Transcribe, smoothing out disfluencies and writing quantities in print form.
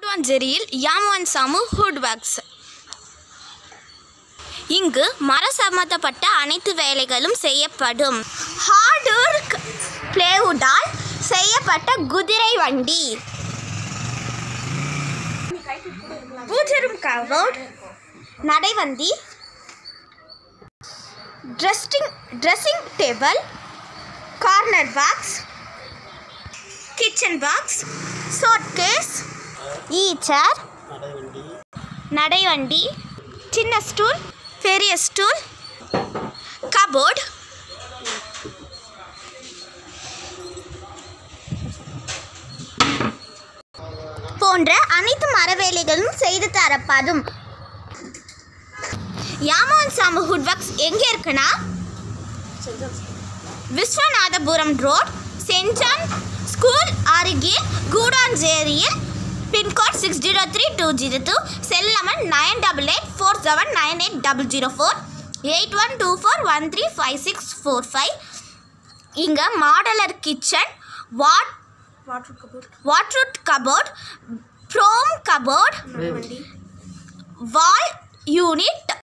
கூடுவாஞ்சேரியில் யாமோன் சாமு ஹுட்வர்க்ஸ். இங்கு மர சம்பந்தப்பட்ட அனைத்து வேலைகளும் செய்யப்படும். ஹார்ட்வுட் பிளைவுட்டால் செய்யப்பட்ட குதிரை வண்டி, பூஜை ரூம் கபோர்ட், நடைவண்டி, dressing table, corner box, kitchen box, suitcase, ஈச்சர், நடைவண்டி, சின்ன ஸ்டூல், பெரிய ஸ்டூல், கபோர்ட், போன்ற அனைத்து மரவேலைகளும் செய்து தரப்படும். யாமோன் சாமு ஹுட்வர்க்ஸ் எங்கே இருக்குன்னா, Viswanathapuram road, saint John school அருகே கூடுவாஞ்சேரியில், பின்கோட் 603202, செல் நம்பர் 9884798004, 8124135645. இங்கே மாடலர் கிச்சன், வாட்ரூட் கபோர்ட், ப்ரோம் கபோர்ட், வால் யூனிட்,